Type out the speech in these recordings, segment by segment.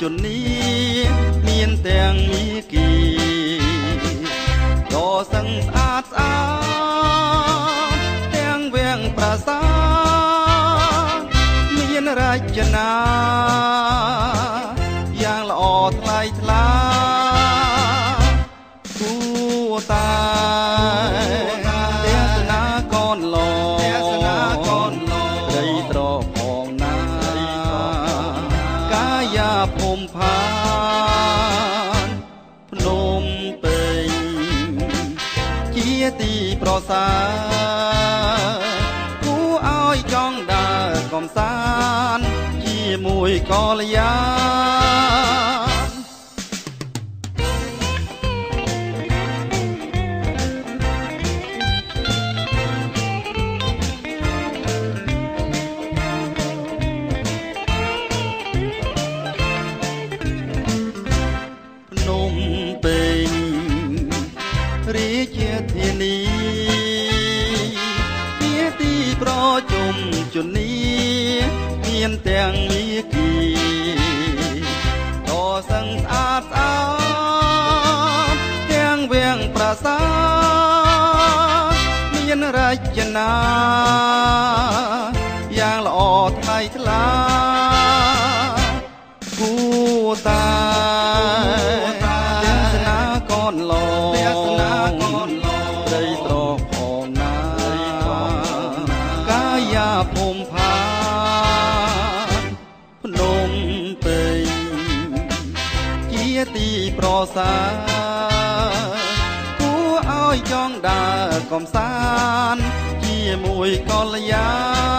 ជននេះមានទាំងមីគីដ៏សឹងស្អាតស្អាតទាំងវាំងប្រាសាទមានរចនាយ៉ាងល្អថ្លៃថ្លាគួរតែទេសនាកូនឡដីត្រផងណាកាយាភូមិផានភ្នំពេញជាទីប្រសើរគួរឲ្យចង់ដើរកំសាន្តជាមួយកល្យារាជាធានីជាទីប្រជុំជននេះមានទាំងមីគីដ៏សឹងស្អាតស្អាតទាំងវាំងប្រាសាទមានរចនាយ៉ាងល្អថ្លៃថ្លាគួរតែទេសនាកូនឡដីត្រផងណាកាយាភូមិផានភ្នំពេញជាទីប្រសើរគួរឲ្យចង់ដើរកំសាន្តជាមួយកល្យា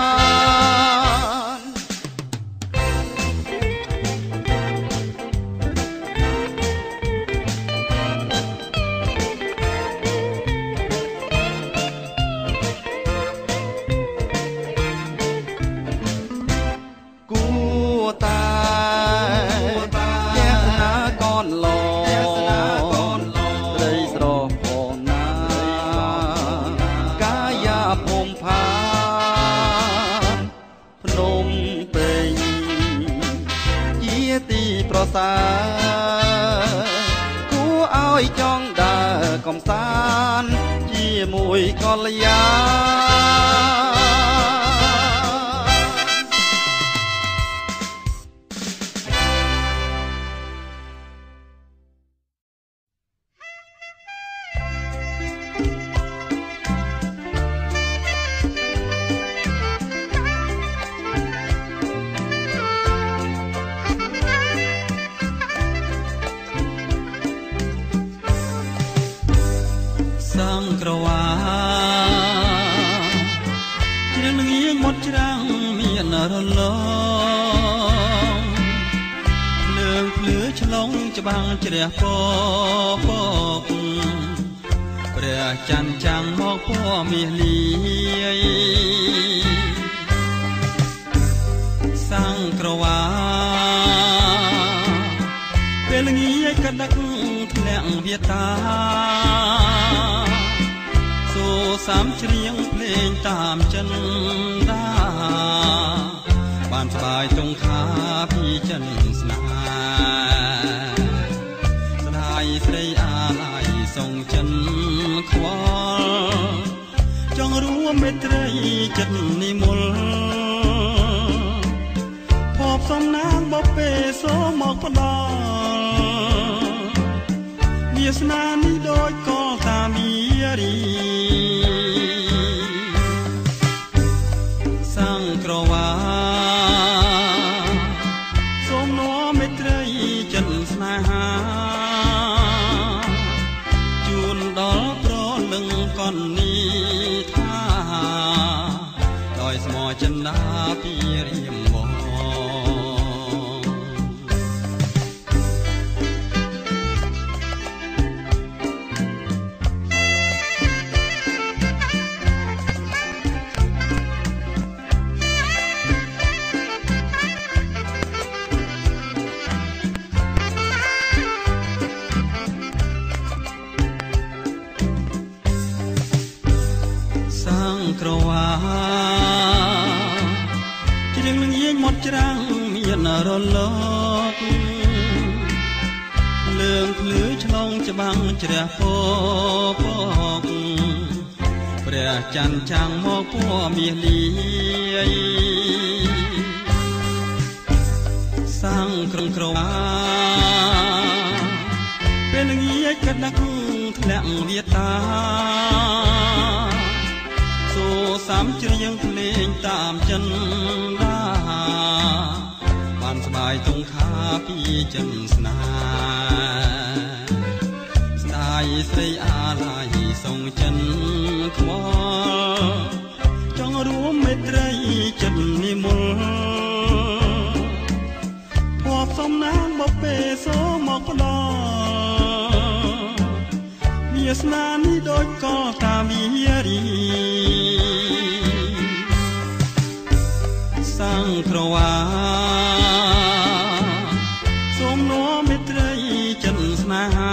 ប្រសើរគួរឲ្យចង់ដើរកំសាន្តជាមួយកល្យាក្រវ៉ាជ្រៀងនឹងងមកច្រាំងមានរលងលើងភ្លឺឆ្លងច្បាំងជ្រះពពកព្រះច័ន្ទចាំងមកពណ៌មាសលាយសាំងក្រវ៉ាពេលល្ងាចក៏ដឹកធ្លាក់វាតាសាមច្រៀងភ្លេងតាមចិនដាបានស្បាយទងខាពីចិនស្នេហ៍ស្ដាយស្រីអាឡ័យសងចិនខ្វល់ចង់រួមមេត្រីចិត្តនិមលភពសំណាងបបេសូមមកផ្ដល់វាសនានេះដូចកលតាមីរីក្រវ៉ាសូមនាំមេត្រីចិត្តស្នេហាជូនដល់ប្រលឹងកននេះថាដោយស្មោះចិន្តាពីរៀមបងក្រវ៉ាជ្រៀងនឹងយាយមកច្រាំងមានរលកលើងភ្លឺឆ្លងច្បាំងជ្រះពពកព្រះច័ន្ទចាំងមកពណ៌មាសលាយសាំងក្រុងក្រវ៉ាពេលល្ងាចក៏ដឹកធ្លាក់វាតាសូសាំជ្រៀងភ្លេងតាមចិនដាបានស្បាយទងខាពីចិនស្នាស្ដាយស្រីអាឡាយសងចិនខ្វល់ចង់រួមមេត្រីចិននិមលភ័ព្វសំណាងបពេសូមកផ្ដល់វាសនានេះដូចក៏តាមីរីសាំងក្រវ៉ាសូមនោមមេត្រីចិនស្នេហា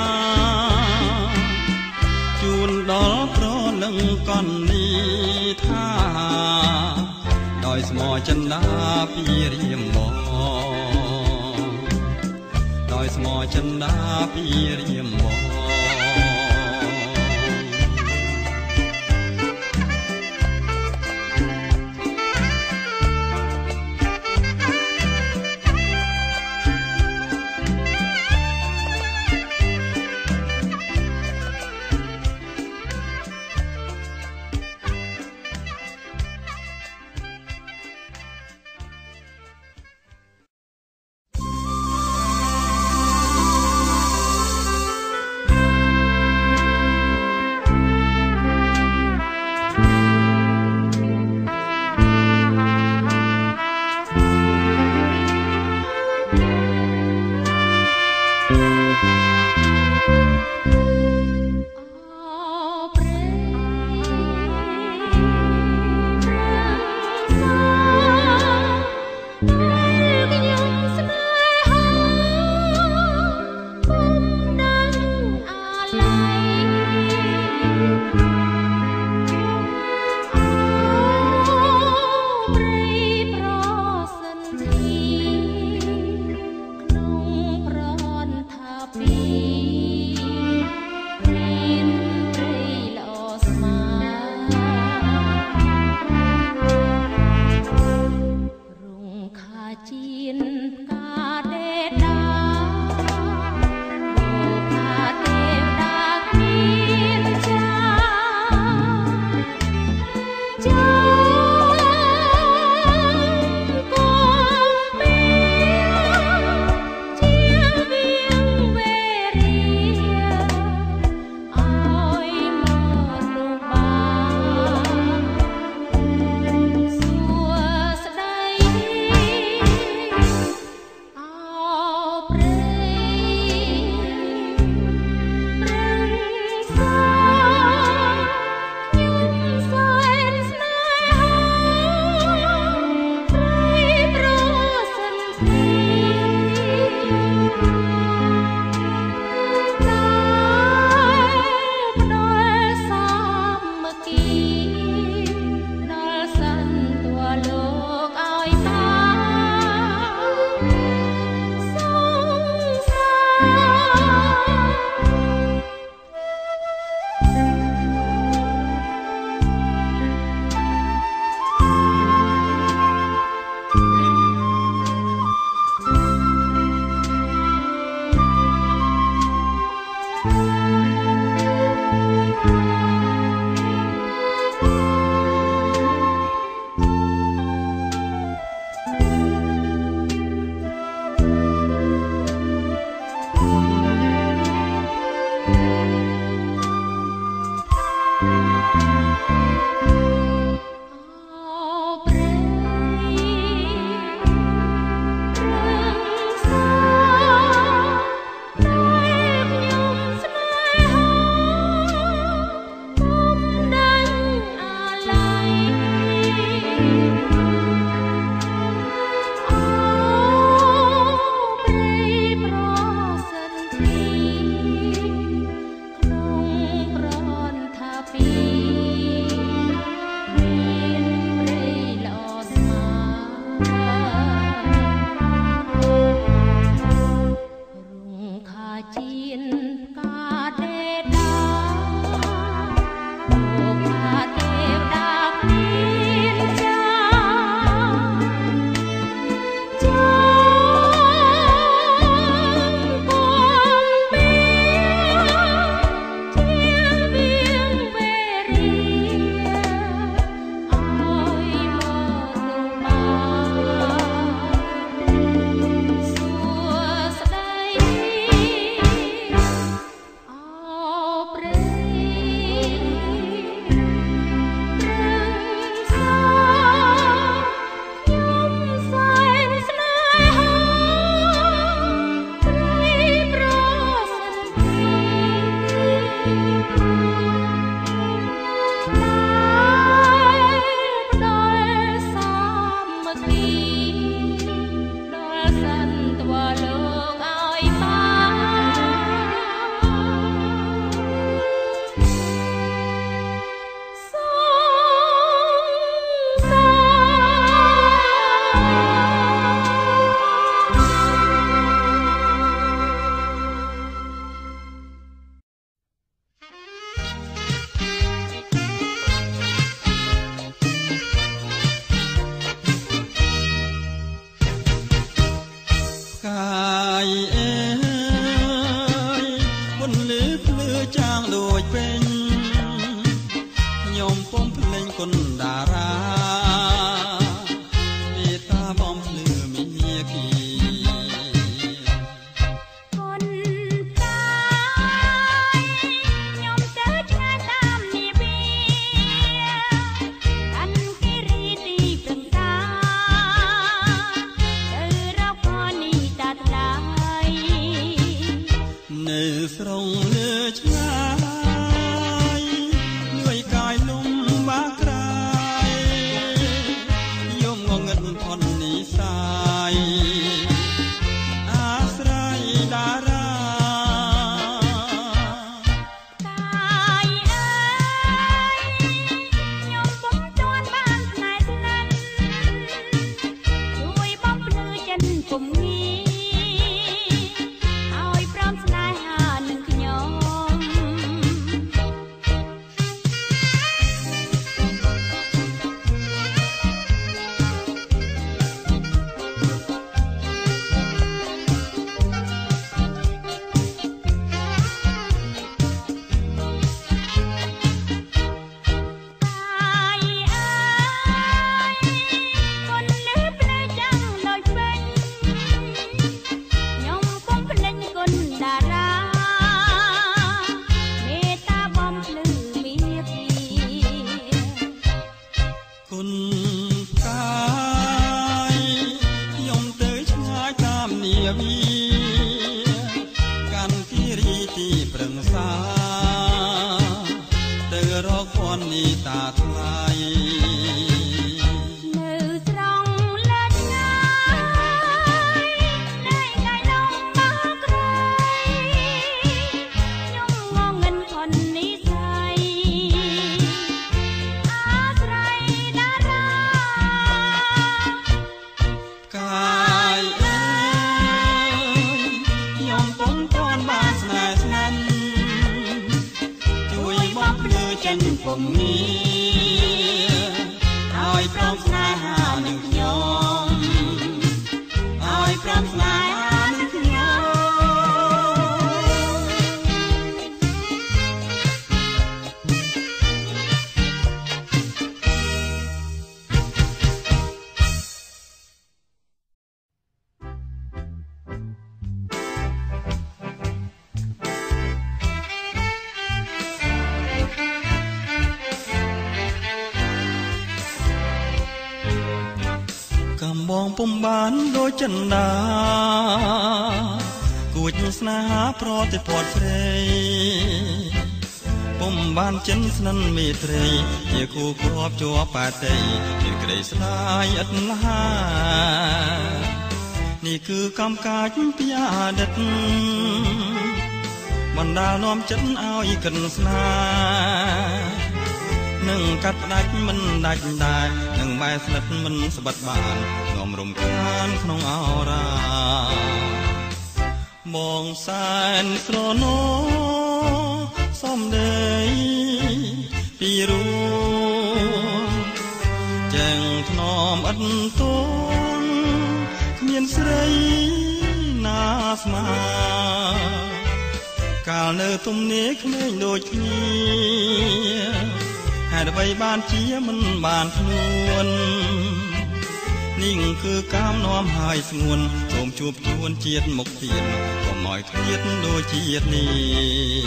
ជូនដល់ប្រលឹងកននេះថាដោយស្មោចិនដាពីរៀមមកដោយស្មោចិនដាពីរៀមមកពុំបានដូចចិនដាគួចស្នេហាប្រតិព័ទ្ធស្រីពុំបានចិនស្និនមេត្រីជាគូគ្របជាប់បាតីមានក្តីស្ដាយឥតលហានេះគឺកម្មកាចពីអតីតបណ្ដាលនាំចិត្តឲ្យកិនស្នានឹងកាត់ផ្ដាច់មិនដាច់ដែរនឹងបែស្និតមិនស្បិតបាននាំរំខានក្នុងអរាបងសែនស្រណោសំដីពីរួមចាំងធ្នមឥតទន់គ្មានស្រីណាស្មើកាលនៅទំនេរក្មេងដូចគ្នាហេតុអ្វីបានជាមិនបានខ្លួននេះគឺកាមនាំហើយស្ងួនសូមជួបជួនជាតិមុខទៀតកុំឲ្យឃ្លាតដូចជាតិនេះ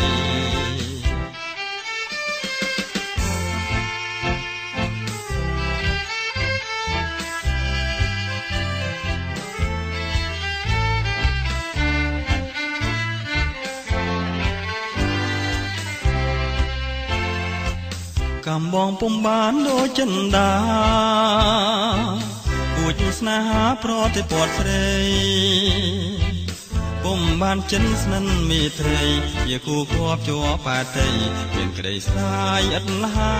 កំបងពុំបានដូចចិនដាគួចស្នេហាប្រតិព័ទ្ធស្រីពុំបានចិនស្និនមេត្រីជាគូគ្របជាប់បាតីមានក្តីស្ដាយឥតលហា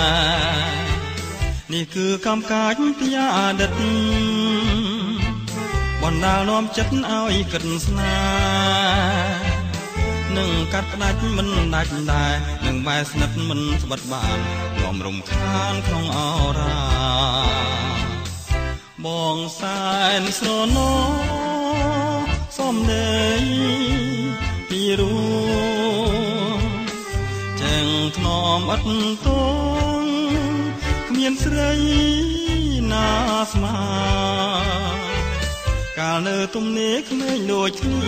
នេះគឺកម្មកាចពីអតីតបណ្ដាលនាំចិត្តឲ្យកិនស្នានឹងកាត់ផ្ដាច់មិនដាច់ដែរនឹងបែស្និតមិនស្បិតបាននាំរំខានក្នុងអរាបងសែនស្រណោសំដីពីរួមចាំងធ្នមឥតទន់គ្មានស្រីណាស្មើកាលនៅទំនេរក្មេងដូចគ្នា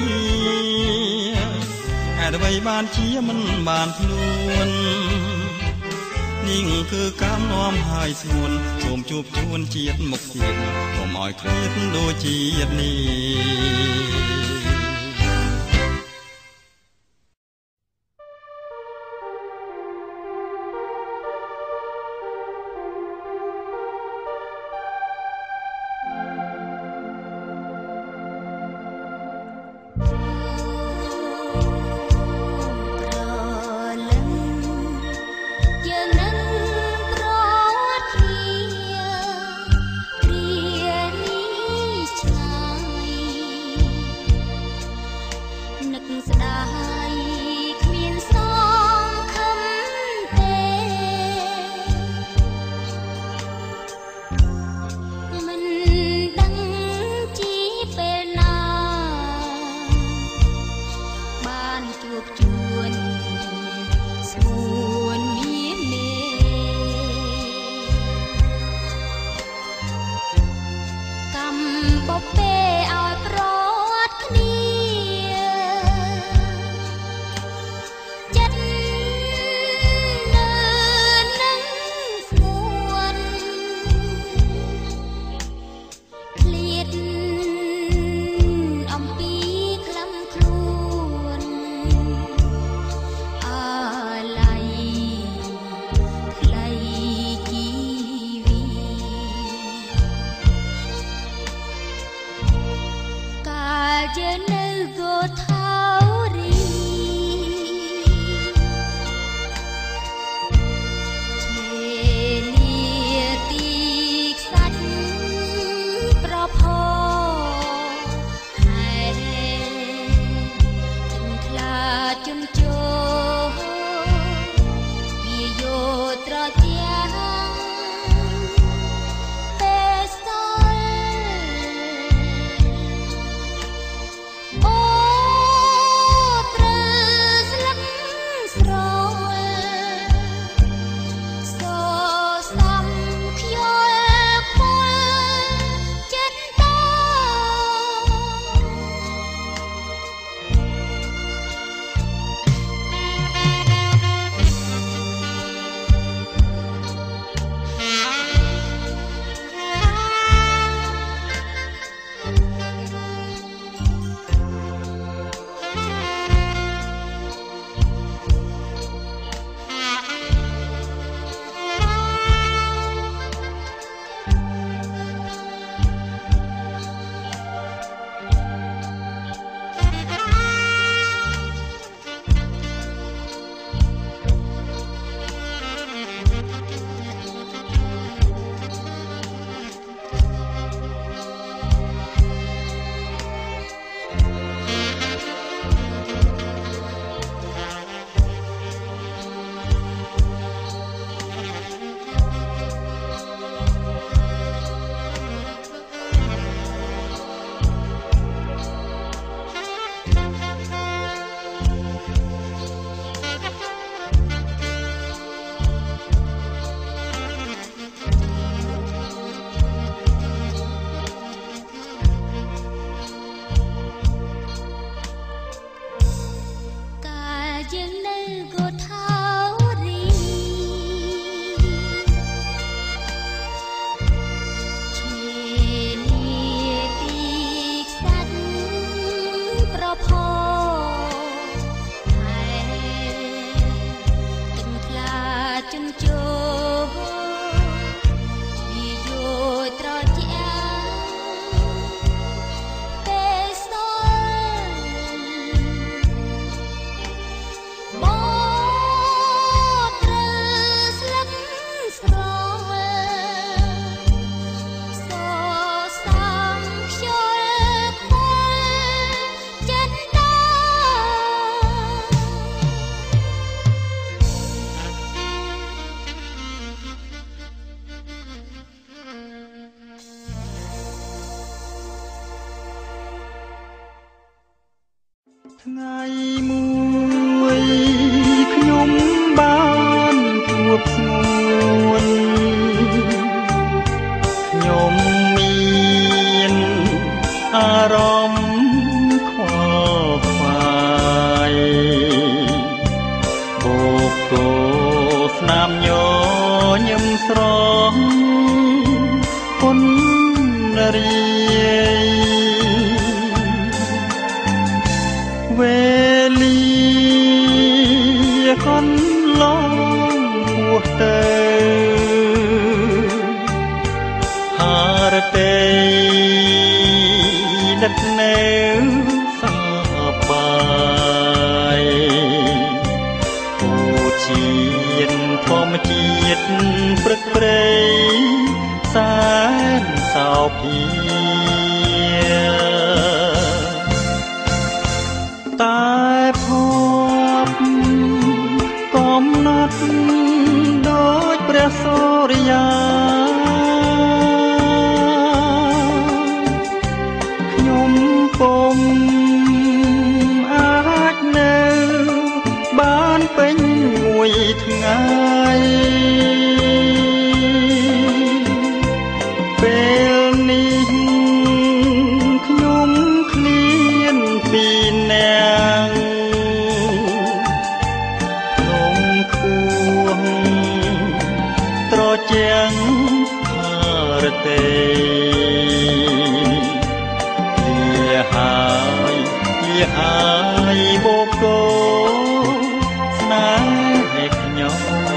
ហេតុអ្វីបានជាមិនបានខ្លួននេះគឺកម្មនាំហើយស្ងួនសូមជួបជួនជាតិមុខទៀតកុំឲ្យឃ្លាតដូចជាតិនេះព្រានីឆ្ងាយថ្ងៃមួយខ្ញុំបានជួបស្ងួនខ្ញុំមានអារម្មណ៍ខ្វល់ខ្វាយបូកគោស្នាមញញឹមស្រងគុណរីវេលាកន្លងហួសទៅហារទេដឹកនៅសប្បាយពូជាតិធម្មជាតិព្រឹកព្រៃសែនសោភាតែភពកំណត់ដូចព្រះសូរិយាខ្ញុំពុំអាចនៅបានពេញមួយថ្ងៃពេលនេះហើយបបកោស្នេហ៍ខ្ញុំ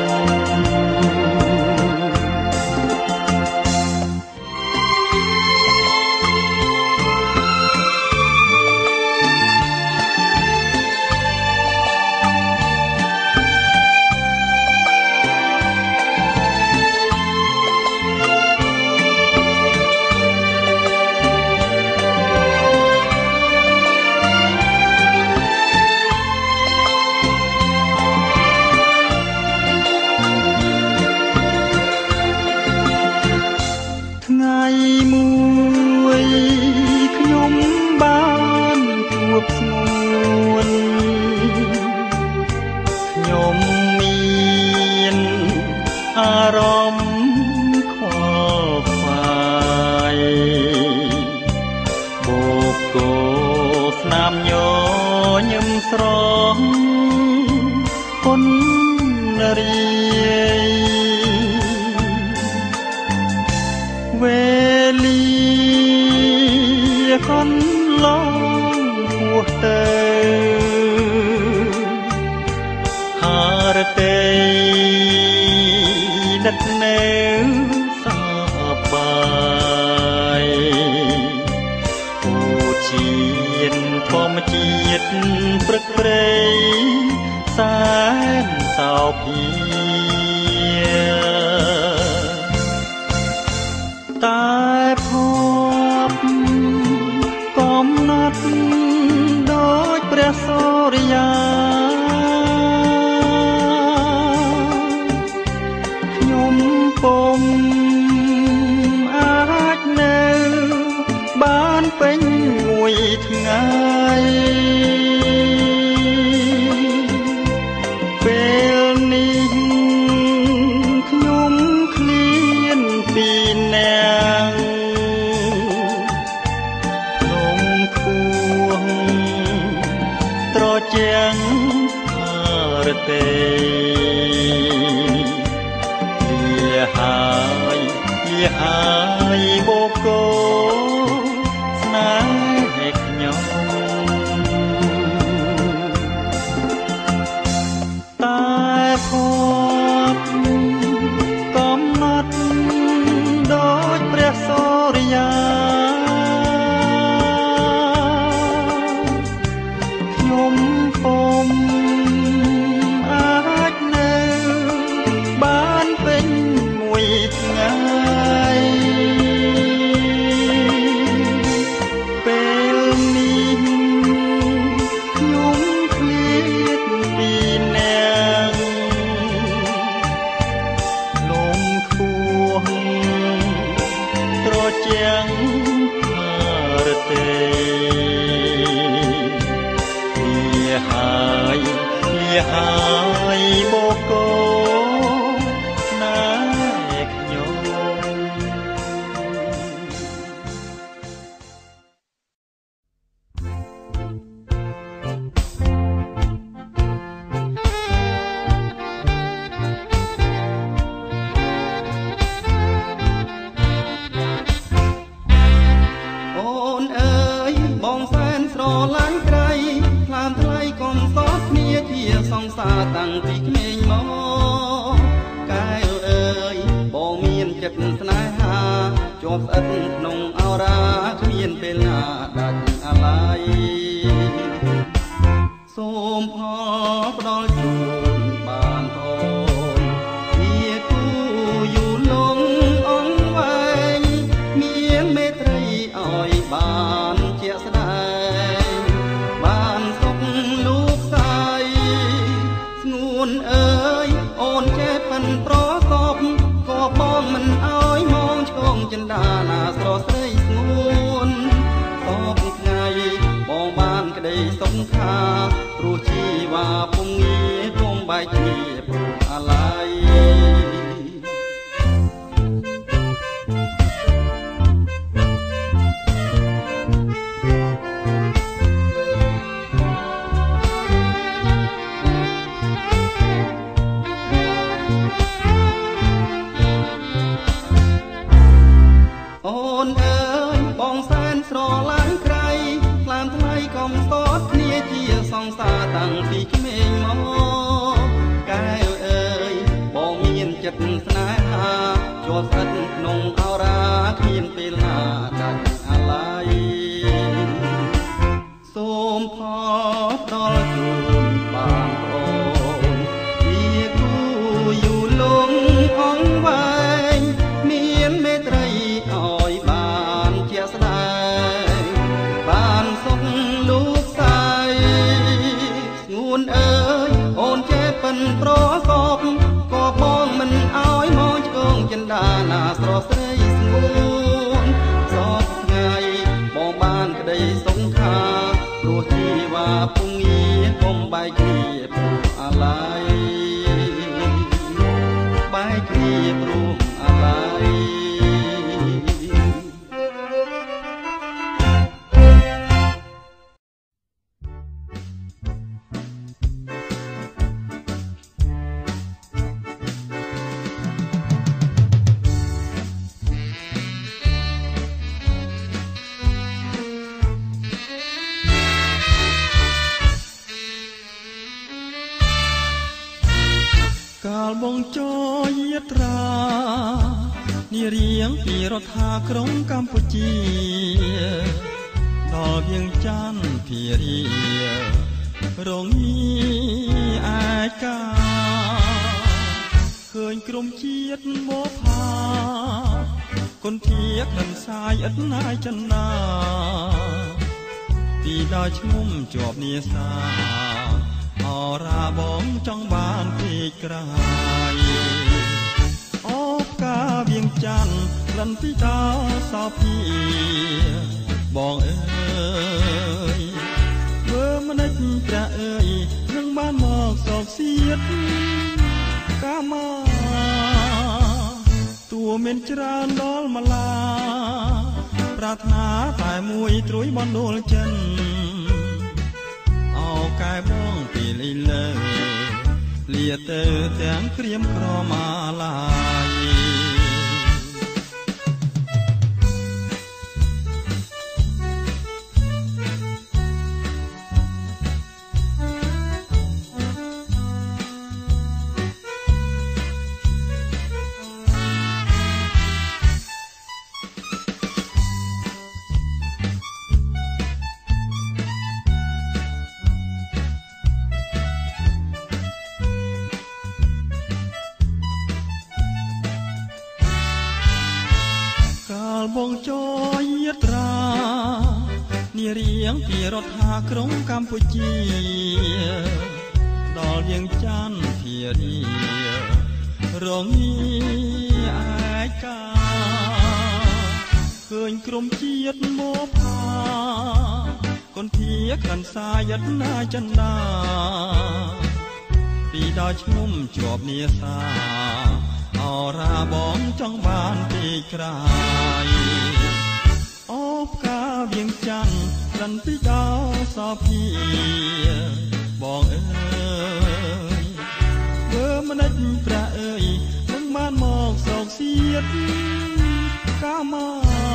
មួយខ្ញុំបានជួបស្ងួនខ្ញុំមានអារម្មណ៍ខ្វល់ខ្វាយបបកោស្នាមញញឹមស្រងប៉ុនរីវេលាកន្លងហួសទៅហារទេដឹកនៅសប្បាយអូជាតិធម្មជាតិព្រឹកព្រៃសែនសោភាតែភពកំណត់ដូចព្រះសូរិយាខ្ញុំពុំអាចនៅបានពេញមួយថ្ងៃពេលនេះខ្ញុំឃ្លានពីអ្នកត្រជាំងហារទេលាហើយបបកោស្នេហ៍ខ្ញុំតែភពកំណត់ដូចព្រះសូរិយាខ្ញុំពុំអាចនៅបានពេញមួយថ្ងៃពេលនេះខ្ញុំឃ្លាតពីអ្នកនំខួងត្រជាំងហារទេហើយបបកោស្នេហ៍ខ្ញុំអូនអើយបងសែនស្រឡាញ់ក្រៃថ្លើមថ្លៃកុំសោកគ្នាជាសង្សារតាំងពីក្មេងមកកែវអើយបងមានចិត្តស្នេហាជាប់ស្អិតក្នុងអរ៉ាគ្មានពេលណាដាច់អាឡ័យសូមផលផ្ដល់ជូនបានអូនជាគូយូរលងអង្វែងមានមេត្រីឲ្យបានជាក់ស្ដែងបានសុខលោកស្រីស្ងួនអើយអូនចេះប៉ិនប្រសពក៏បងមិនឲ្យមងឆ្កងចិន្តាណាស្រស់ស្រីស្ងួនសពថ្ងៃបងបានក្តីសុខខាព្រោះជីវ៉ាពុំងាយពុំបែកគ្នាព្រោះអាឡ័យអូននអើយបងសែនស្រឡាញ់ใครខ្លាមថ្លៃកុំស្ទត់គ្នាជាសង្សារតាំងពីក្មេងមកកែវអើយបងមានចិត្តស្នេហាជាប់ស្អិតក្នុងអរាគ្មានពេលណាដាច់អាឡ័យសូមផតដល់ជូនបានប្អូនជាគូយូរលងអង្វែងមានមេត្រីឲ្យបានជាស្ដែងបានសុខលោកស្រីស្ងួនអើយអូនចេះប៉ិនប្រសពក៏បងមិនឲ្យមកឆ្កងចិន្តាណាស្រស់ស្រីស្ងួនសពថ្ងៃបងបានក្តីសង្ខារព្រោះជីវ៉ាពុំងាកុំបែកគ្នាព្រោះអាឡ័យបែកគ្នាព្រោះអាឡ័យកាលបងចយាត្រានារៀងពីរដ្ឋាក្រុងកម្ពុជាដល់វៀងច័ន្ទភារីរងឯកាឃើញក្រុមជាតិមកផាគុនធាកនឹងសាយឥតណាយចិនណាពីដល់ឈ្ងុំជាប់នាសាអរាបងចង់បានពេកក្រៃអូកាវៀងច័ន្ទក្លិនពីតោសោភាបងអើយធ្វើម្ដេចព្រះអើយនឹងបានមកសោកសៀតកាមាតួមានច្រើនដល់ម្លាប្រាថ្នាតែមួយត្រួយបណ្ដុលចិនកែបងពីលីលើលាទៅទាំងក្រៀមក្រមាឡាយបងចយាត្រានារៀងពីរដ្ឋាក្រុងកម្ពុជាដល់វៀងច័ន្ទភារីរងឯកាឃើញក្រុមជាតិមកផាគុនធាក្លិនសាយឥតណាចិនដាពីដល់ឈ្ងុំជាប់នាសាអរាបងចង់បានពេកក្រៃអូផ្កាវៀងច័ន្ទក្លិនពីតោសោភាបងអើយធ្វើម្ដេចព្រះអើយនឹងបានមកសោកសៀតកាមា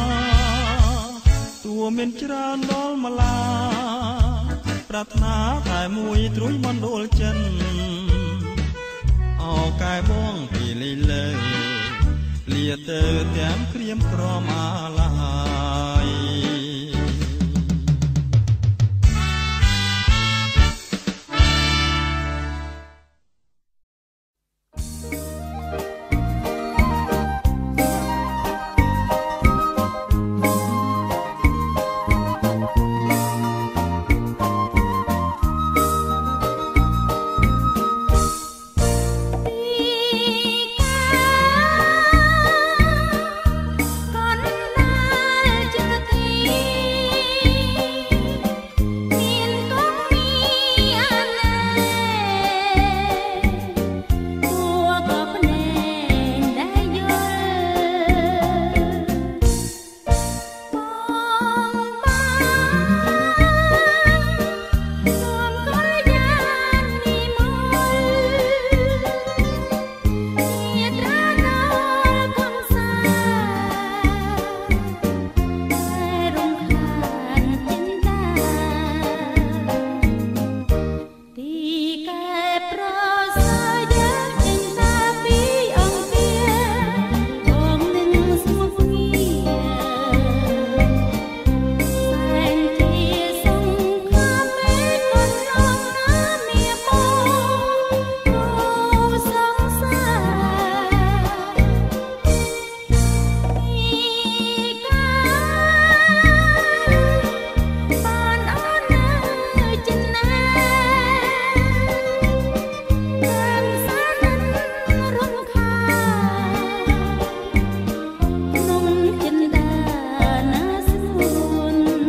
តួមានច្រើនដល់ម្លាប្រាថ្នាតែមួយត្រួយបណ្ដុលចិនអូកែបងពីលីលើលាទៅទាំងក្រៀមក្រមាឡាយក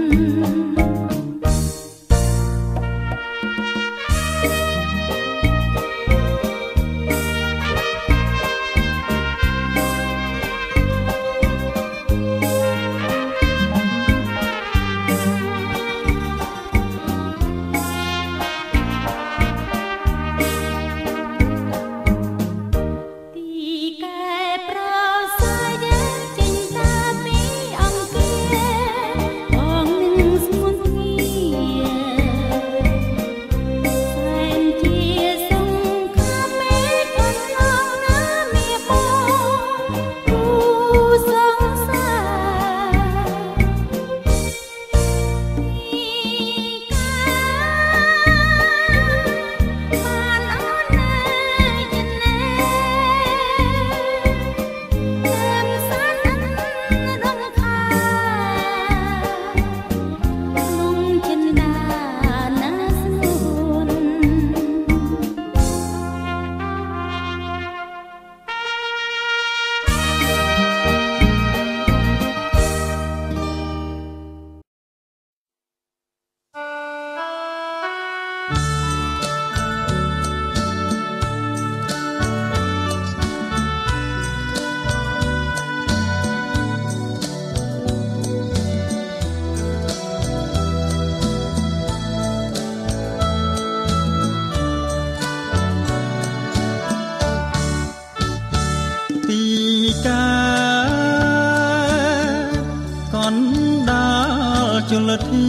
ជលធី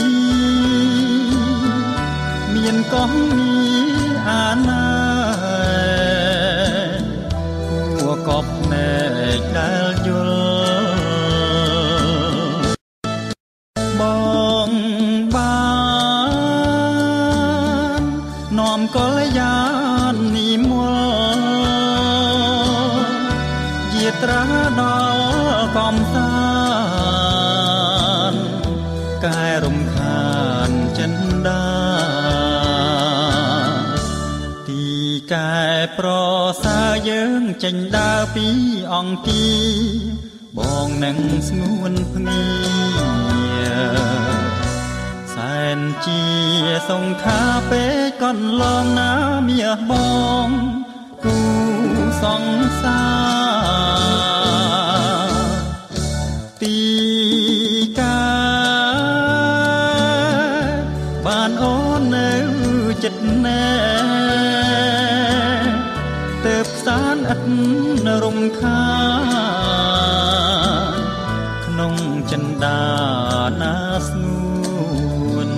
មានកោះមានអាណាគួកប់ណែកដែលយល់បងបាននាំកលយាននិមលយាត្រាដល់កំសាកែរំខានចិនដាទីកែប្រសើរយើងចេញដើរពីអង្គាបងនឹងស្ងួនភ្ងាសែនជាសង្ខាពេកកន្លងណាមាសបងគូសង្សារទីកែបានអូននៅចិត្តណែទៅផ្សានឥតរំខានក្នុងចិន្តាណាស្ងួន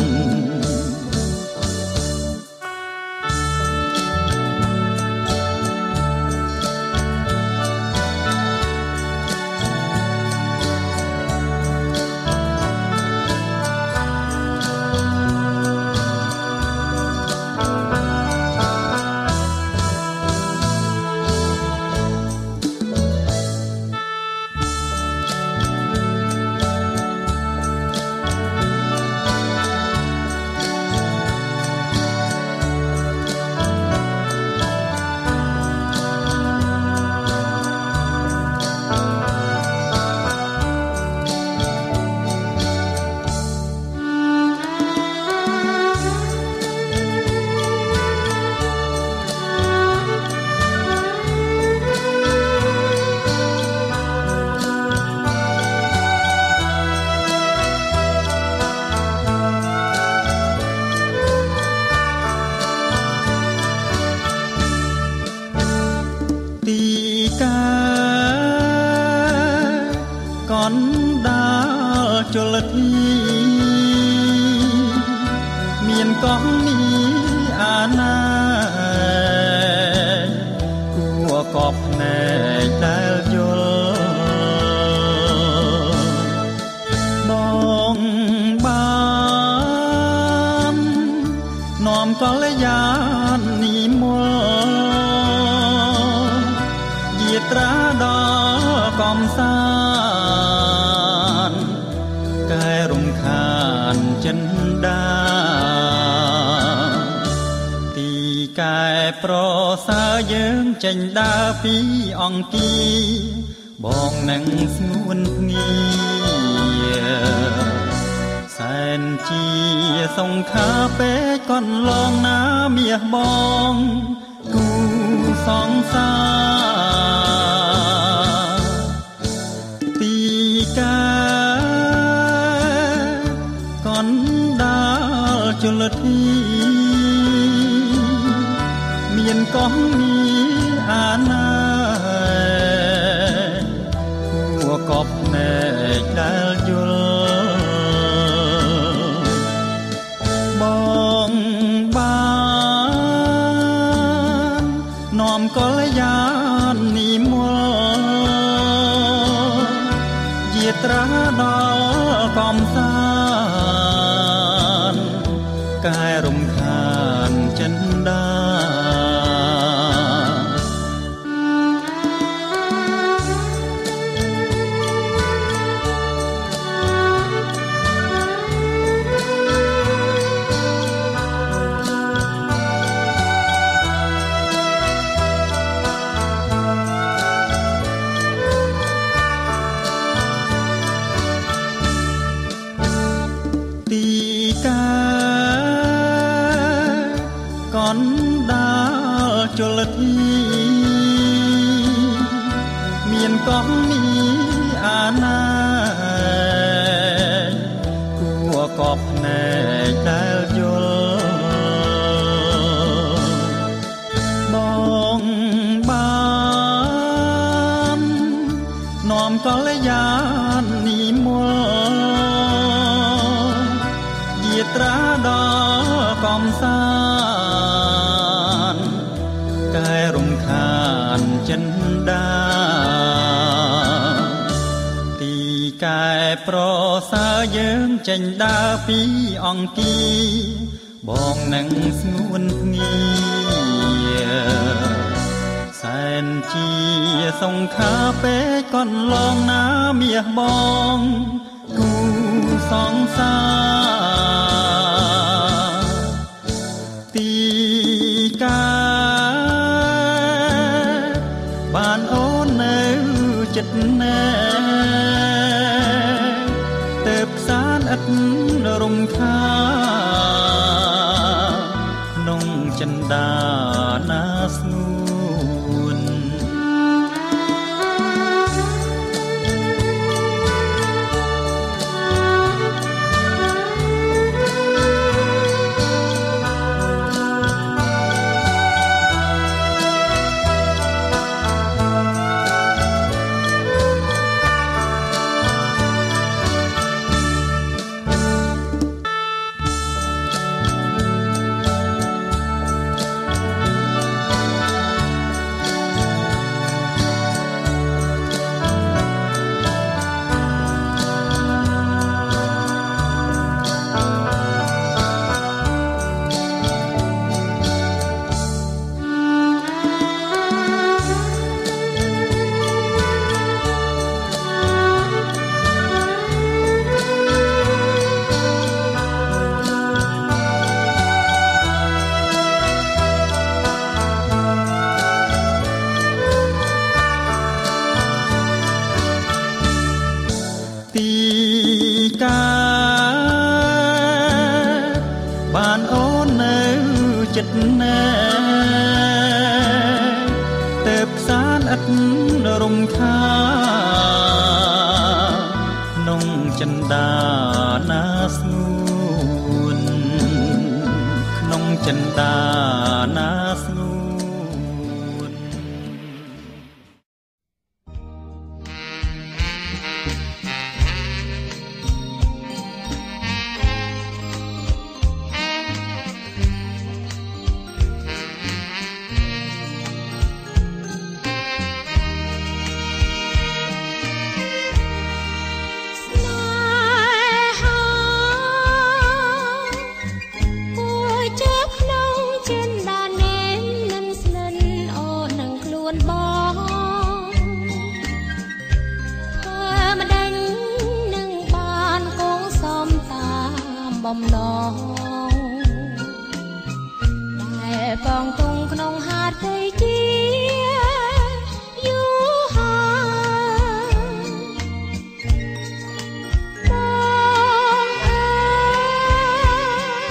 ទីកែកណ្ដាលជលធីមានកោះមានអាណាគួកប់ភ្នែកដែលយល់បងបាននាំកលយាននិមលយាត្រាដល់កំសានកែរំខានចិន្តាទីកែប្រសើរយើងចេញដើរពីអង្គាបងនឹងស្ងួនភ្ងាសង្ខាពេកកន្លងណាមាសបងគូសង្សារទីកាកណ្ដាលជលធីមានកោះមានអាណាគួកប់ភ្នែកដែលយល់បងបាននាំកល្យាននិមលយាត្រាដល់កំសាន្តកែរំខានចិនដាជលធីមានកោះនេះអាណាគួកប់ភ្នែកដែលយល់បងបាននាំកល្យាននិមលយាត្រាដល់កំសាន្តកែរំខានចិនដាទីកែប្រសើរយើងចេញដើរពីអង្គាបងនឹងស្ងួនភ្ងាសែនជាសង្ខាពេកកន្លងណាមាសបងគូសង្សារទីកាបានអូននៅចិត្តណែទៅផ្សារឥតរំខាក្នុងចិន្តាណាស្ងួនបានអូននៅចិត្តណែទៅផ្សារឥតរំខាក្នុងចិន្តាណាស្ងួនក្នុងចិន្តាណាស្ងួនបំណងតែបងទុងក្នុងហាត់ទៅជាយូរហើយបងអើយ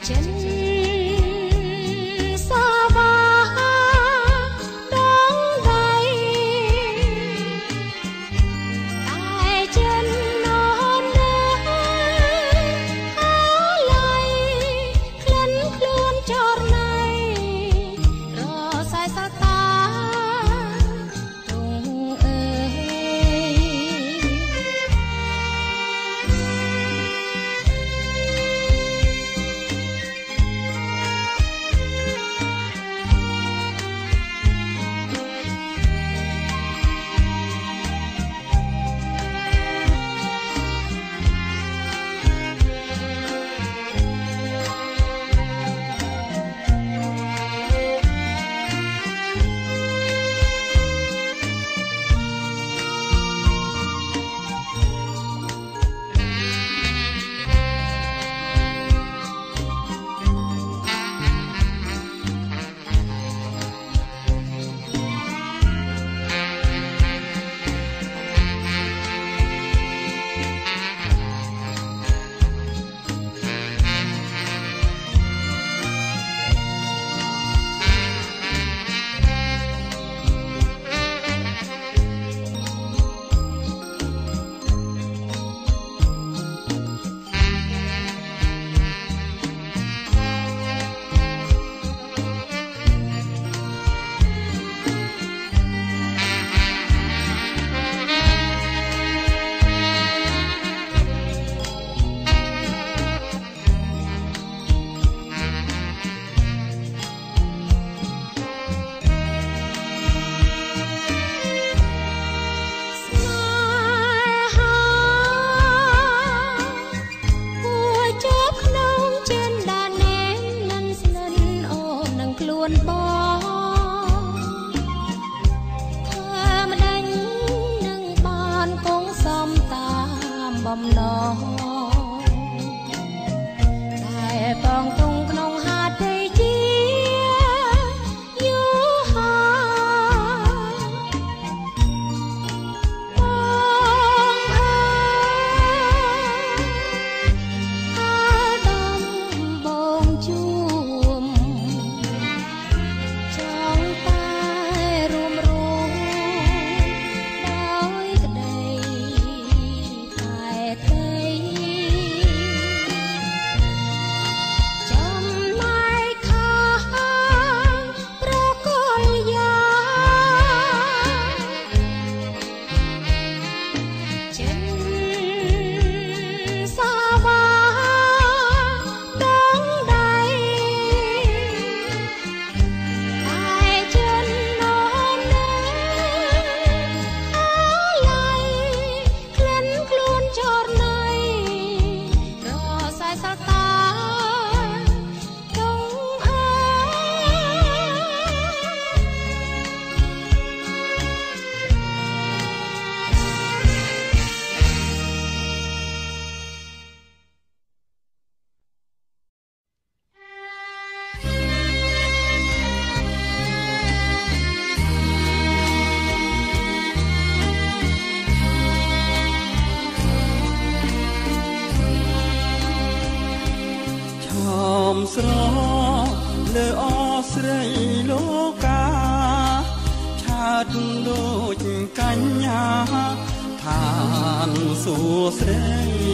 ស្រលើអស្រីលោកកាឆាតដូចកញ្ញាឋានសួស្រី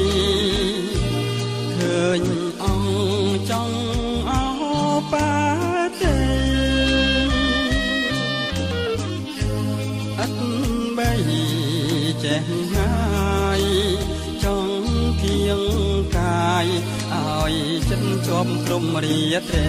ឃើញអង្គចង់អោបាទេអត់បីចេះងាយចង់គៀងកាយឲ្យចិនជាប់ព្រំរាត្រី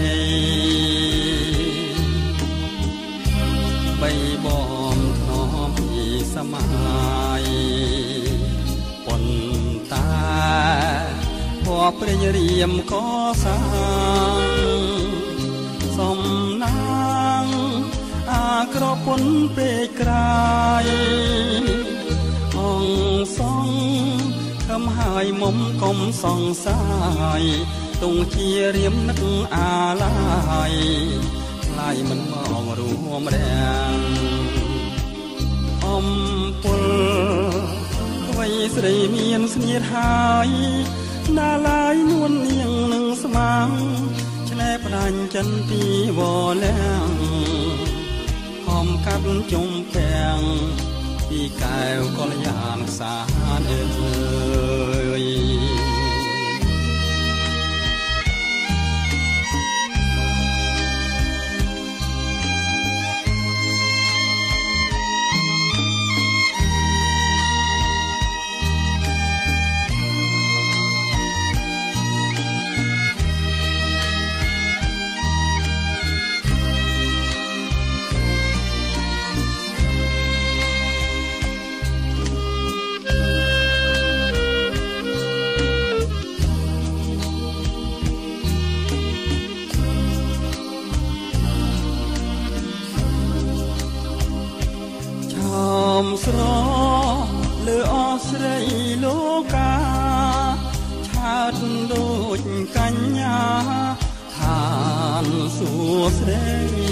បីបងធ្នមពីសម័យប៉ុន្តែพอព្រិញរៀមក៏សាងសំណាងអាក្រពុនពេកក្រៃអង្គសងខំហើយមុំកុំសង្ស័យទងជារៀមនឹកអាឡាយខ្លាយមិនមករួមរាំងអំពុលអ្វីស្រីមានស្នៀតហើយណាឡាយនួននាងនឹងស្មាំងដាច់ចិនពីវលាំងហំកាត់ជុំពាំងពីកែវកល្យានសានអើយស្រលើអស្រីលោកាឆាតដូចកញ្ញាឋានសួស្ដី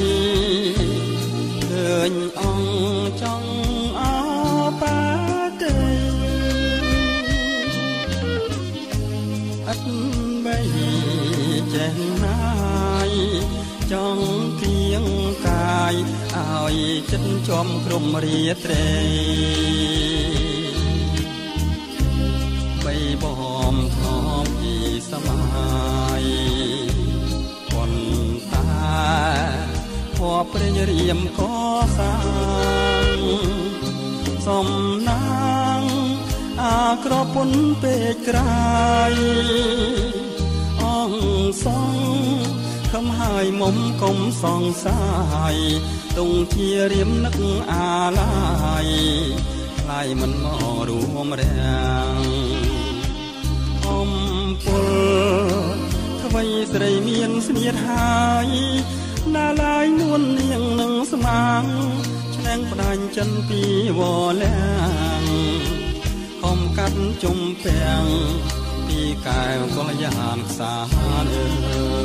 ឃើញអង្គចង់អបាទេអត់បីចេះណាយចង់គៀងកាយឲ្យចិត្តចំក្រុមរាត្រីបីបំថំពីសម័យប៉ុន្តែភ័ព្វព្រះរាមក៏សាងសំណាងអាក្រពុនពេកក្រៃអង្គសងខំហើយមុំកុំសងសាយតុងជារៀមនឹកអាឡាយថ្លៃមិនមករួមរាំងអំពលថ្មីស្រីមានស្នៀតហើយណាឡាយនួននាងនឹងស្មាងឆ្ងាំងផ្ដាច់ចិនពីវលាំងខំកាត់ជុំពាំងពីកែវកល្យានសានអើ